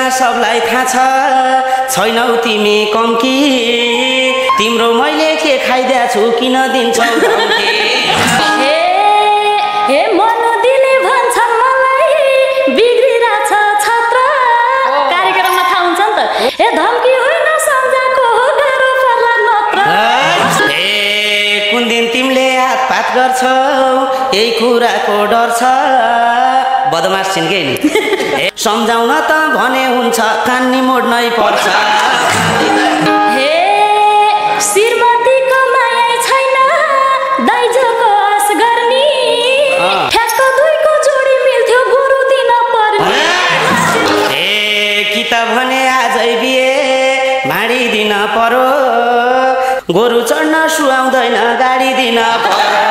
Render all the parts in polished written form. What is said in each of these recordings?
सबलाई थाहा छ छैनौ तिमी कम्की तिम्रो मैले के खाइदिया छु किन दिन्छौ धम्की हे मनु दिले भन्छन् मलाई बिग्रिरहेछ छत्र कार्यक्रममा थाहा हुन्छ नि त हे धम्की होइन सम्झाको हो गाह्रो पर्ला नत्र ए कुन दिन तिमीले हातपात गर्छौ यही कुराको डर छ बदमास छिन्के नि सम्झाउन त भने हुन्छ कान निमोड्नै पर्छ हे श्रीमतीको माया छैन दाइजोको आस गर्ने ठ्याक्क दुईको जोडी मिल्थ्यो गुरु दिन पर्ने ए कि त भने आजै बिहे भाडी दिन पर्यो गोरु चढ्न सुहाउँदैन गाडी दिन पर्यो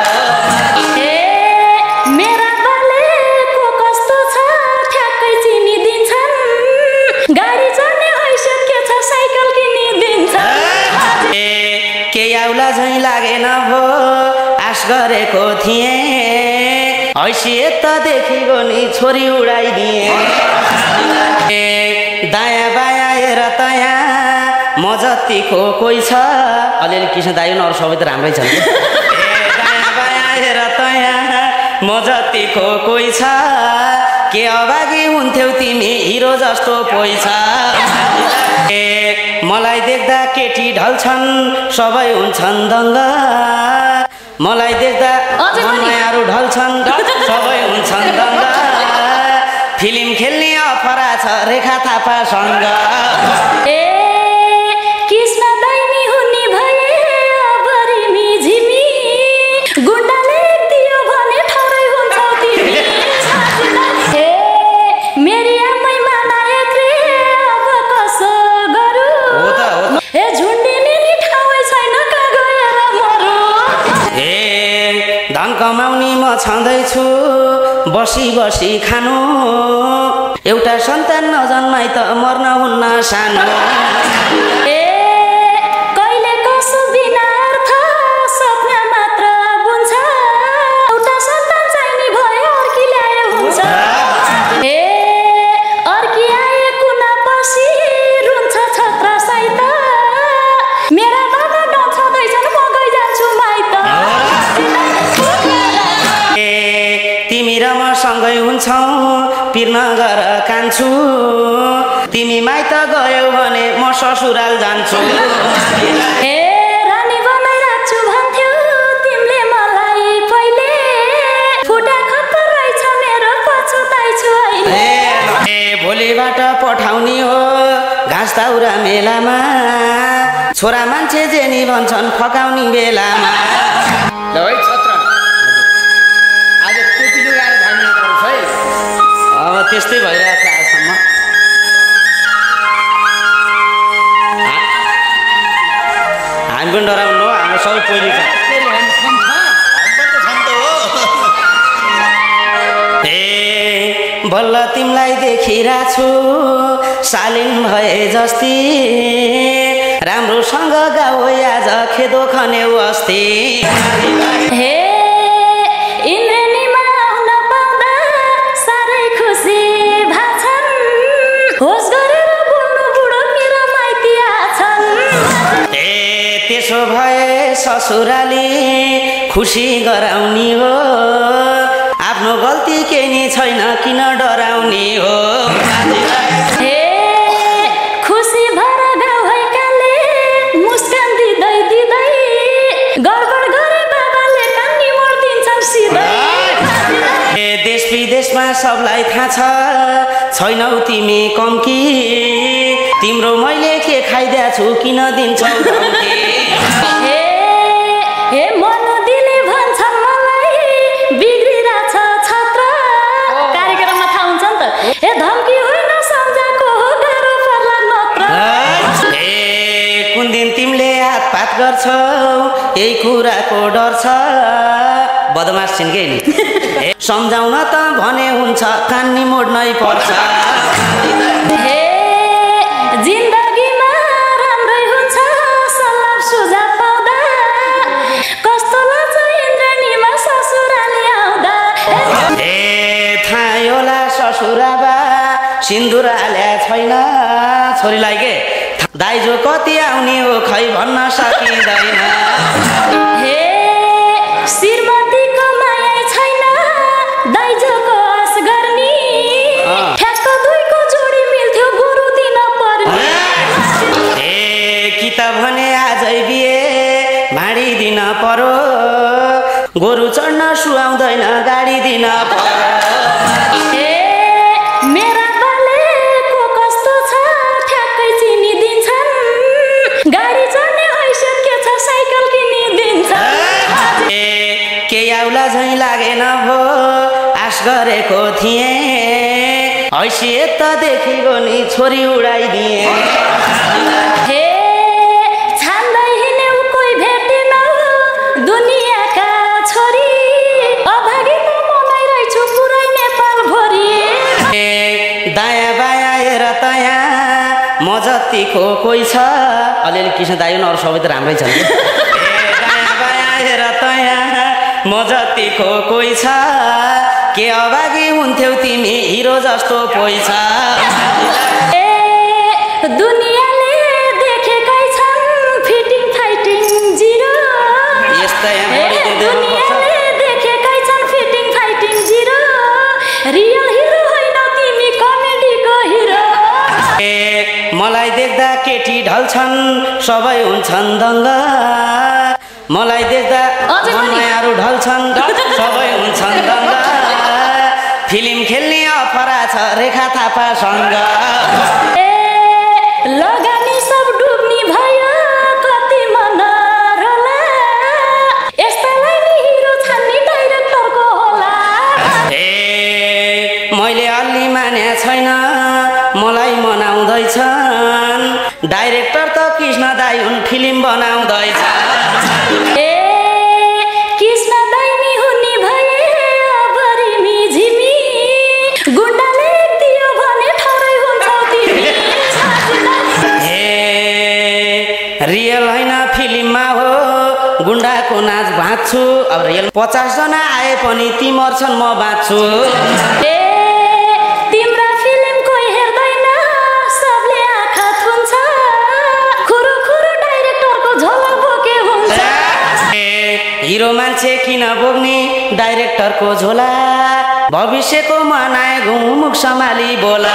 झै लागेन भो आश गरेको थिएँ हैसियत त देखिगो नि छोरी उडाइदिए दायाँ बायाँ हेर तयाँ म जतिको कोही छ अलिअलि कृष्ण दाइ अरू सबै त राम्रै छन् दायाँ बायाँ हेर तयाँ म जतिको कोही छ के अभागी हुन्थ्यौ तिमी हिरो जस्तो पोइ छ मलाई देख्दा केटी ढल्छन् सबै हुन्छन् दङ्ग मलाई देख्दा मायाहरू ढल्छन् सबै हुन्छन् दङ्ग फिल्म खेल्ने अफरा छ रेखा थापासँग ए कृष्ण दैनी हुने भए अबरिमी झिमी गुण्डाले दियो भने ठरै हुन्छौ तिमी हे मेरी आमै मानायक रे अब कसो गरु हे झुन्डिने नि ठाउँ छैन कहाँ गएर मरु ए धन कमाउने म छँदैछु बसी बसी खानु एउटा सन्तान नजन्माइ त मर्न हुन्न सानो ए कहिले कसो बिना अर्थ सपना मात्र बुन्छ एउटा सन्तान चाहिने भए अर्की ल्याए हुन्छ ए अर्की आए कुना पसी रुन्छ छत्र सहित मेरा बाबा नछदैछन् म गइजान्छु माइत ए तिमी र म सँगै हुन्छौ पिरनगर कान्छु तिमी माइत गयौ भने म ससुराल जान्छु ए रानी बनाइराख्छु भन्थ्यौ तिमीले मलाई पहिले फुटा खत्तर रहेछ मेरो पछुताइछु अहिले ए भोलिबाट पठाउने हो घाँस दाउरा मेलामा छोरा मान्छे जेनी भन्छन् फकाउने बेलामा अब त्यस्तै भइरहेछ आजसम्म हामी पनि डराउनु हो हाम्रो सबै पहिले छ ए बल्ल तिमीलाई देखिरहेछु सालिन भए जस्ती राम्रोसँग गाऊ आज खेदो खन्यौ अस्ति हे इन्द्रेणीमा आउन पाउँदा साह्रै खुसी भाछन् होस गरेर बोल्नु बुढो मेरो माइती आछन् ए त्यसो भए ससुराली खुसी गराउने हो आफ्नो गल्ती केही नि छैन किन डराउने हो हे खुसी भएर गाउँ भएकाले मुस्कान दिँदै दिँदै गडबड गरे बाबाले कान्नी मोड्दिन्छन् सिधै ए देश विदेशमा सबलाई थाहा छ छैनौ तिमी कम्की तिम्रो मैले के खाइदिया छु किन दिन्छौ धम्की हे मनु दिले भन्छन् मलाई बिग्रिरहेछ छत्र कार्यक्रममा थाहा हुन्छ नि त हे धम्की होइन सम्झाको हो गाह्रो पर्ला नत्र ए कुन दिन तिमीले हातपात गर्छौ यही कुराको डर छ बदमास छिन्के नि सम्झाउन त भने हुन्छ कान निमोड्नै पर्छ हे जिन्दगीमा राम्रै हुन्छ सल्लाह सुझाव पाउँदा कस्तो लाग्छ इन्द्रेणीमा ससुराली आउँदा ए थाहा होला ससुराबा सिन्दुर हाल्या छैन छोरीलाई के दाइजो कति आउने हो खै भन्न सकिँदैन हे श्रीमतीको माया छैन दाइजोको आस गर्ने ठ्याक्क दुईको जोडी मिल्थ्यो गोरु दिन पर्ने ए कि त भने आजै बिहे भाँडिदिन पर्यो गोरु चढ्न सुहाउँदैन गाडी दिन पर्यो मेरा बालेको कस्तो छ ठ्याक्कै चिनिदिन्छन् गाडी चढ्ने हैसियत के छ साइकल किनिदिन्छन् के आउला झैँ लागेन भो आश गरेको थिएँ हैसियत त देखिगयो नि छोरी उडाइदिए हे छान्दै हिँड्यौ कोही भेटेन दुनियाँका छोरी अभागी त मलाई रहेछु पुरै नेपालभरि दायाँ बायाँ हेर तयाँ म जतिको कोही छ अलिअलि कृष्ण दाइ अरू सबै त राम्रै छ दायाँ बायाँ हेर तयाँ म जतिको कोही छ के अभागी हुन्थ्यौ तिमी हिरो जस्तो कोही छ दुनियाँले देखेकै छन् फिटिङ फाइटिङ जिरो यस्तै दुनियाँले देखेकै छन् fitting fighting zero real hero होइन तिमी कमेडीको हिरो मलाई देख्दा केटी ढल्छन् सबै हुन्छन् दङ्ग मलाई देख्दा मायाहरू ढल्छन् सबै हुन्छन् दङ्ग फिल्म खेल्ने अफरा छ रेखा थापासँग लगानी सब डुब्ने भयो कति मन रोला यस्तालाई नि हिरो छान्ने डाइरेक्टरको होला मैले अलि माने छैन मलाई मनाउँदैछन् डाइरेक्टर त कृष्ण दाइ हुन् फिल्म बनाउँदैछ कृष्ण दाइ नि हुने भए अबरी मिझिमी गुण्डाले दियो भने ठरै हुन्छौ तिमी रियल होइन फिल्ममा हो गुण्डाको नाच भाँच्छु अब रियल 50 जना आए पनि ती मर्छन् म बाँच्छु तिम्रा फिल्म कोही हेर्दैन सबले आँखा थुन्छ खुरु खुरु डाइरेक्टरको झोला बोके हुन्छ हिरो मान्छे किन बोक्ने डाइरेक्टरको झोला भविष्यको मनाए घुमुख सम्हाली बोला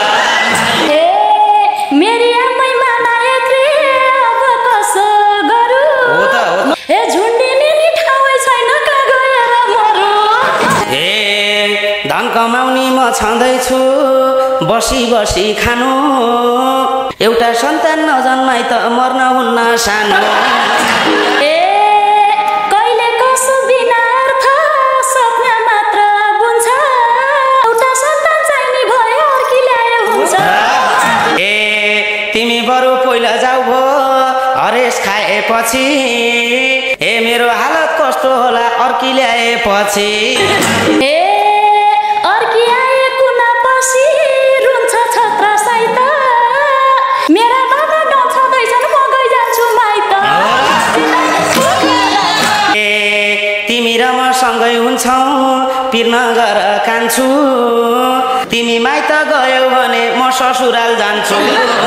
मेरी आमै मानायक रे अब कसो गरु हो त झुन्डिने नि ठाउँै छैन कहाँ गएर मरु धन कमाउने म छँदैछु बसी बसी खानु एउटा सन्तान नजन्माइ त मर्न हुन्न सानो कहिले कसो बिना अर्थ सपना मात्र बुन्छ एउटा सन्तान चाहिने भयो अर्की ल्याए हुन्छ तिमी बरु पहिला जाऊ भो हरेस खाएपछि मेरो हालत कस्तो होला अर्की ल्याएपछि अर्की आए कुना पछि रुन्छ छत्र साइत मेरा बाबा डछदैछन् म गइजान्छु माइत तिमी र म सँगै हुन्छौ पिर्न गर कान्छु तिमी माइत गयौ भने म ससुराल जान्छु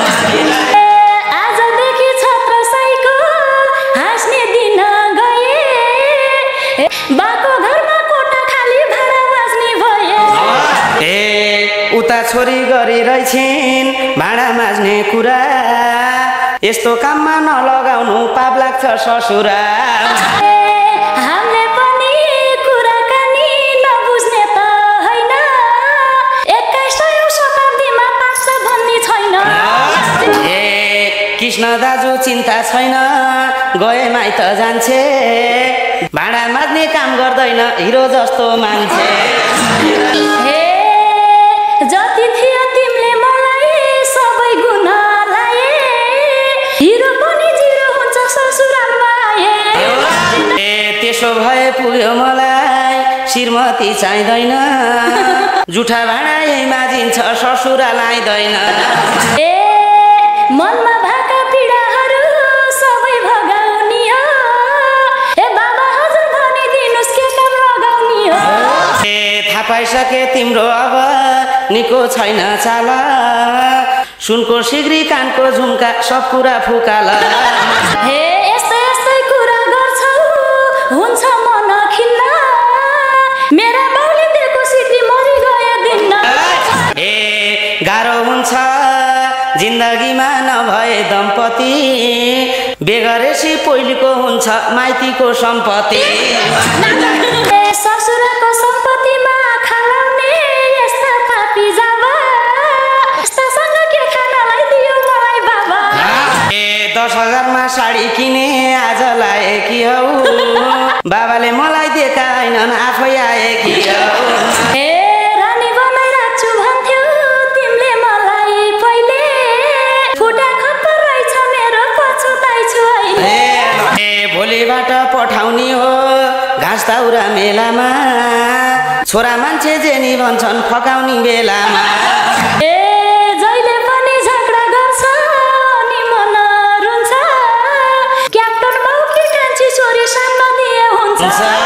आजदेखि छत्र साइको हाँस्ने दिन गए बाको घरमा कोठा खाली भाडा माझ्ने भए उता छोरी गरिरहेछिन् भाडा माझ्ने कुरा यस्तो काममा नलगाउनु पाप लाग्छ ससुरा हामीले पनि कुराकानी नबुझ्ने त होइन 21औं शताब्दीमा पाक्छ भन्ने छैन कृष्ण दाजु चिन्ता छैन गए माइत जान्छे भाडा माझ्ने काम गर्दैन हिरो जस्तो मान्छे जति थियो तिमीले मलाई सबै गुण लाए हिरो पनि जिरो हुन्छ ससुरालमा आए त्यसो भए पुग्यो मलाई श्रीमती चाहिँदैन जुठा भाडा यही माझिन्छ ससुराल आइदैन मनमा भएका पीडाहरू सबै भगाउने हो बाबा हजुर भनिदिनुस् के काम लगाउने हो थाहा पाइसके तिम्रो अब निको छैन चाल सुनको सिग्री कानको झुम्का सब कुरा फुकाला हे यस्तै यस्तै कुरा गर्छौ हुन्छ मन खिन्न मेरा बाउले दिएको सिग्री मरि गए दिन्न ए गाह्रो हुन्छ जिन्दगीमा नभए दम्पति बेगरेसी पहिलेको हुन्छ माइतीको सम्पत्ति ससुराको सम्पत्तिमा खालाउने यस्ता पापी जाबा यस्तासँग के खानालाई दियो मलाई बाबा ए 10,000मा साडी किने आज लाएकी हौ बाबाले मलाई दिएका होइनन् आफै आएकी हौ ए रानी बनाइ राख्छु भन्थ्यौ तिमीले मलाई पहिले फुटा खप्पर रहेछ मेरो पछुताइछु अहिले ए भोलिबाट पठाउने हो घाँस दाउरा मेलामा छोरा मान्छे जेनी भन्छन् फकाउने बेलामा ए जहिले पनि झगडा गर्छ नि मन रुन्छ क्याप्टन बाउकी कान्छी छोरी साम्न दिए हुन्छ